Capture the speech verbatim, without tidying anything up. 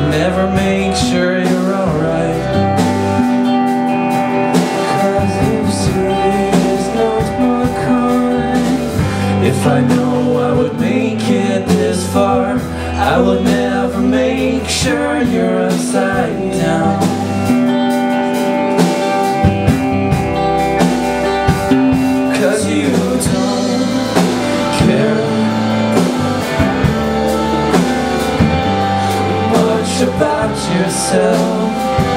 never make sure you're alright. Cause if serious knows more kind, if I know I would make it this far, I would never make sure you're upside down. Cause you don't care much about yourself.